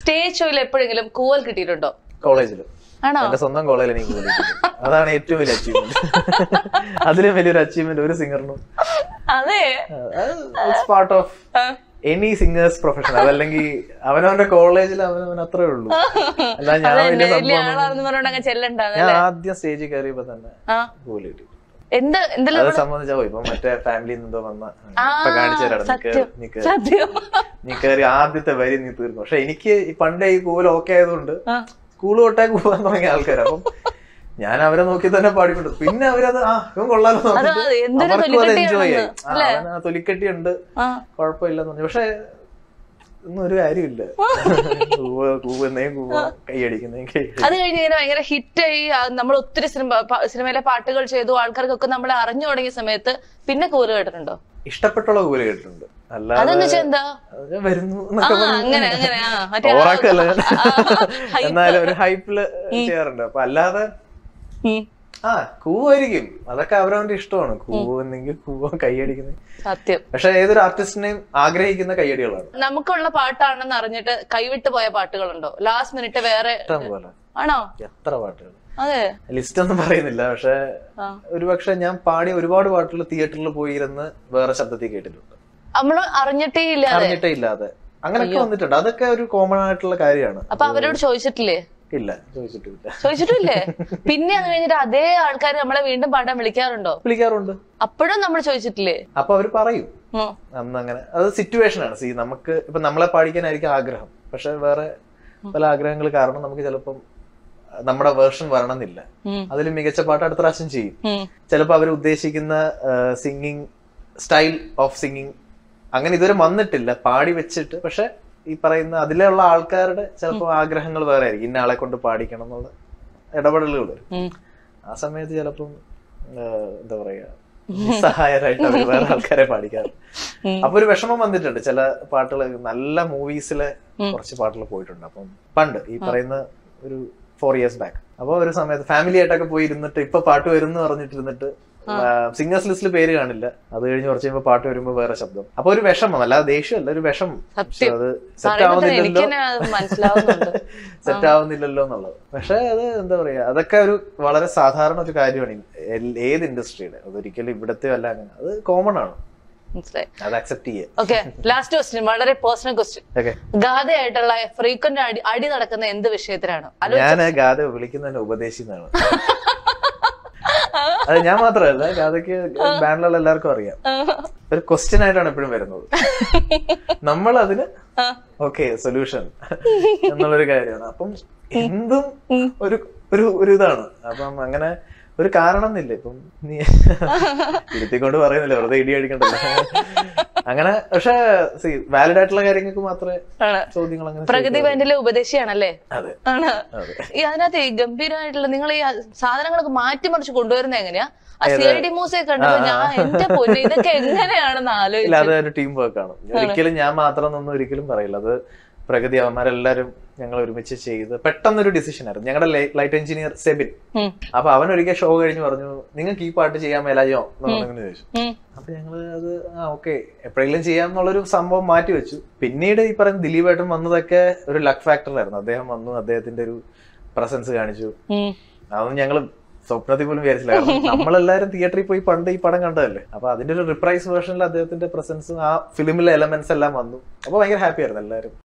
Stage ഷോയിൽ എപ്പോഴെങ്കിലും കൂവൽ കിട്ടിയിട്ടുണ്ടോ? കോളേജില്. ആണോ? എന്റെ സ്വന്തം കോളേജിൽ എനിക്ക് കൂവൽ കിട്ടിയിട്ടുണ്ട്. അതാണ് ഏറ്റവും വലിയ അച്ചീവ്മെന്റ്. അതിലും വലിയൊരു അച്ചീവ്മെന്റ് ഒരു സിംഗറിനും. അതെ, part of any singers profession. അതല്ലെങ്കിൽ അവനവന്റെ കോളേജിൽ അവനവൻ അത്രേ ഉള്ളൂ. അല്ല ഞാൻ ആദ്യം സ്റ്റേജിൽ കയറിയപ്പോ തന്നെ കൂവൽ കിട്ടി. അത് സംബന്ധിച്ചാ ഇപ്പൊ മറ്റേ ഫാമിലിയിൽ നിന്നോ വന്ന ഇപ്പൊ കാണിച്ചു തരാം. നീ കയറി ആദ്യത്തെ വരി നീ തീർക്കും. പക്ഷെ എനിക്ക് പണ്ടേ ഈ കൂവൽ ഓക്കെ ആയതുകൊണ്ട് സ്കൂൾ തൊട്ടേ കൂവാൻ തുടങ്ങിയ ആൾക്കാർ. അപ്പം ഞാൻ അവരെ നോക്കി തന്നെ പാടിക്കൊണ്ടു. പിന്നെ അവരത് ഇവൻ കൊള്ളാലോ നോക്കിട്ട് അവർക്കും അത് എൻജോയ് ആയി. അവന് തൊലിക്കെട്ടി ഉണ്ട്, കുഴപ്പമില്ലെന്ന് പറഞ്ഞു. പക്ഷെ ഒന്നും ഒരു കാര്യമില്ല. കൂവുന്നേം കൂവ, കൈയടിക്കുന്നേം കൈയടി. അത് കഴിഞ്ഞ് ഇങ്ങനെ ഭയങ്കര ഹിറ്റായി നമ്മൾ ഒത്തിരി സിനിമയിലെ പാട്ടുകൾ ചെയ്തു, ആൾക്കാർക്കൊക്കെ നമ്മളെ അറിഞ്ഞു തുടങ്ങിയ സമയത്ത് പിന്നെ കൂവൽ കേട്ടിട്ടുണ്ടോ? ഇഷ്ടപ്പെട്ടുള്ള കൂവൽ കേട്ടിട്ടുണ്ട്. അതെന്ന് വെച്ചാ എന്താ വരുന്നു ഓറാക്കല്ല, എന്നാലും ഒരു ഹൈപ്പില് ചെയ്യാറുണ്ട്. അപ്പൊ അല്ലാതെ കൂവായിരിക്കും. അതൊക്കെ അവരവന്റെ ഇഷ്ടമാണ്. കൂവെന്നെങ്കിൽ കൂവ, കൈയടിക്കുന്ന സത്യം. പക്ഷെ ഏതൊരു ആർട്ടിസ്റ്റിനെയും ആഗ്രഹിക്കുന്ന കൈയടികളാണ്. നമുക്കുള്ള പാട്ടാണെന്ന് അറിഞ്ഞിട്ട് കൈവിട്ട് പോയ പാട്ടുകളുണ്ടോ? ലാസ്റ്റ് മിനിറ്റ് വേറെ ആണോ? എത്ര പാട്ടുകൾ, അതെ, ലിസ്റ്റ് ഒന്നും പറയുന്നില്ല. പക്ഷെ ഒരുപക്ഷെ ഞാൻ പാടിയ ഒരുപാട് പാട്ടുകൾ തിയേറ്ററിൽ പോയിരുന്ന് വേറെ ശബ്ദത്തിൽ കേട്ടിട്ടുണ്ട്. നമ്മള് അറിഞ്ഞിട്ടേ ഇല്ലാതെ അങ്ങനെയൊക്കെ വന്നിട്ടുണ്ട്. അതൊക്കെ ഒരു കോമൺ ആയിട്ടുള്ള കാര്യമാണ്. അപ്പൊ അവരോട് ചോദിച്ചിട്ടില്ലേ? ഇല്ല, ചോദിച്ചിട്ടില്ലേ? പിന്നെ അത് കഴിഞ്ഞിട്ട് അതേ ആൾക്കാർ നമ്മളെ വീണ്ടും പാടാൻ വിളിക്കാറുണ്ട്. അപ്പോഴും നമ്മൾ ചോദിച്ചിട്ടില്ലേ? അപ്പൊ അവര് പറയും അന്ന് അങ്ങനെ. അത് സിറ്റുവേഷൻ ആണ്. നമുക്ക് ഇപ്പൊ നമ്മളെ പാടിക്കാനായിരിക്കും ആഗ്രഹം. പക്ഷെ വേറെ പല ആഗ്രഹങ്ങൾ കാരണം നമുക്ക് ചിലപ്പം നമ്മുടെ വേർഷൻ വരണമെന്നില്ല. അതിൽ മികച്ച പാട്ട് അടുത്ത പ്രാവശ്യം ചെയ്യും. ചിലപ്പോ അവർ ഉദ്ദേശിക്കുന്ന സിംഗിങ് സ്റ്റൈൽ ഓഫ് സിംഗിങ് അങ്ങനെ ഇതുവരെ വന്നിട്ടില്ല പാടി വെച്ചിട്ട്. പക്ഷെ ഈ പറയുന്ന അതിലുള്ള ആൾക്കാരുടെ ചിലപ്പോൾ ആഗ്രഹങ്ങൾ വേറെ ആയിരിക്കും. ഇന്ന ആളെ കൊണ്ട് പാടിക്കണം എന്നുള്ള ഇടപെടലുകൾ വരും. ആ സമയത്ത് ചിലപ്പം എന്താ പറയാ, സഹായരായിട്ട് അവർ വേറെ ആൾക്കാരെ പാടിക്കാറ്. അപ്പൊ ഒരു വിഷമം വന്നിട്ടുണ്ട്. ചില പാട്ടുകൾ നല്ല മൂവീസിലെ കുറച്ച് പാട്ടുകൾ പോയിട്ടുണ്ട്. അപ്പം പണ്ട് ഈ പറയുന്ന ഒരു 4 years ബാക്ക്. അപ്പൊ ഒരു സമയത്ത് ഫാമിലി ആയിട്ടൊക്കെ പോയി ഇരുന്നിട്ട് ഇപ്പൊ പാട്ട് വരും എന്ന് പറഞ്ഞിട്ടിരുന്നിട്ട് സിംഗേഴ്സ് ലിസ്റ്റിൽ പേര് കാണില്ല. അത് കഴിഞ്ഞ് കുറച്ച് കഴിയുമ്പോ പാട്ട് വരുമ്പോ വേറെ ശബ്ദം. അപ്പൊ ഒരു വിഷമം, അല്ലാതെ ദേഷ്യമല്ല, ഒരു വിഷമം. അത് സെറ്റ് ആവുന്നില്ലല്ലോ എന്നുള്ളത്. പക്ഷെ അത് എന്താ പറയാ, അതൊക്കെ ഒരു വളരെ സാധാരണ ഒരു കാര്യമാണ് ഏത് ഇൻഡസ്ട്രിയുടെ. അതൊരിക്കലും ഇവിടത്തെ അല്ല, അങ്ങനെ അത് കോമൺ ആണ്. അത് അക്സെപ്റ്റ് ചെയ്യാം. ഓക്കെ, ലാസ്റ്റ് ക്വസ്റ്റ്യൻ, വളരെ പേഴ്സണൽ ക്വസ്റ്റ്യൻ. ഗാഥയായിട്ടുള്ള ഫ്രീക്വന്റ് അടി നടക്കുന്ന എന്ത് വിഷയത്തിലാണ്? ഞാൻ ഗാഥ വിളിക്കുന്നതിന് ഉപദേശിക്കുന്നതാണ്. അത് ഞാൻ മാത്രമല്ല, അതൊക്കെ ബാൻഡിലുള്ള എല്ലാവർക്കും അറിയാം. ഒരു ക്വസ്റ്റ്യൻ ആയിട്ടാണ് എപ്പോഴും വരുന്നത്. നമ്മൾ അതിന് ഓക്കെ സൊല്യൂഷൻ എന്നുള്ളൊരു കാര്യമാണ്. അപ്പം എന്തും ഒരു ഇതാണ്. അപ്പം അങ്ങനെ ഒരു കാരണം എന്നില്ല. ഇപ്പം നീ ഇരുത്തിക്കൊണ്ട് പറയുന്നില്ല, വെറുതെ ഇടി അടിക്കണ്ടല്ലോ അങ്ങനെ. പക്ഷെ വാലിഡ് ആയിട്ടുള്ള കാര്യങ്ങൾക്ക് മാത്രമേ ചോദ്യങ്ങൾ അങ്ങനെ. പ്രകൃതി ബാൻഡിലെ ഉപദേശിയാണല്ലേ? അതെ. ആണ്. അതിനകത്ത് ഗംഭീരമായിട്ടുള്ള നിങ്ങൾ ഈ സാധനങ്ങളൊക്കെ മാറ്റിമറിച്ച് കൊണ്ടുവരുന്നത് എങ്ങനെയാ? CID മ്യൂസിക് കണ്ടപ്പോ ഞാൻ എന്റെ പൊന്നെ ഇതൊക്കെ എങ്ങനെയാണെന്ന് ആലോചിച്ചു. അതൊരു ടീം വർക്ക് ആണ്. ഒരിക്കലും ഞാൻ മാത്രം ഒന്നും ഒരിക്കലും പറയില്ല. അത് പ്രകൃതി അവന്മാരെല്ലാരും ഞങ്ങൾ ഒരുമിച്ച് ചെയ്ത് പെട്ടെന്നൊരു ഡിസിഷൻ ആയിരുന്നു. ഞങ്ങളുടെ ലൈറ്റ് എഞ്ചിനീയർ സെബിൻ. അപ്പൊ അവൻ ഒരിക്കൽ ഷോ കഴിഞ്ഞ് പറഞ്ഞു, നിങ്ങൾക്ക് ഈ പാട്ട് ചെയ്യാൻ മേലായോ എന്ന് ചോദിച്ചു. അപ്പൊ ഞങ്ങള് അത് ഓക്കെ എപ്പോഴെങ്കിലും ചെയ്യാം എന്നുള്ളൊരു സംഭവം മാറ്റി വെച്ചു. പിന്നീട് ഈ പറയുന്ന ദിലീപേട്ടൻ വന്നതൊക്കെ ഒരു ലക്ക് ഫാക്ടർ ആയിരുന്നു. അദ്ദേഹം വന്നു, അദ്ദേഹത്തിന്റെ ഒരു പ്രസൻസ് കാണിച്ചു. അതൊന്നും ഞങ്ങള് സ്വപ്നത്തിൽ പോലും വിചാരിച്ചില്ല. കാരണം നമ്മളെല്ലാരും തിയേറ്ററിൽ പോയി പണ്ട് ഈ പടം കണ്ടതല്ലേ. അപ്പൊ അതിന്റെ ഒരു റിപ്രൈസ് വേർഷനിൽ അദ്ദേഹത്തിന്റെ പ്രസൻസും ആ ഫിലിമിലെ എലമെന്റ്സ് എല്ലാം വന്നു. അപ്പൊ ഭയങ്കര ഹാപ്പി ആയിരുന്നു എല്ലാവരും.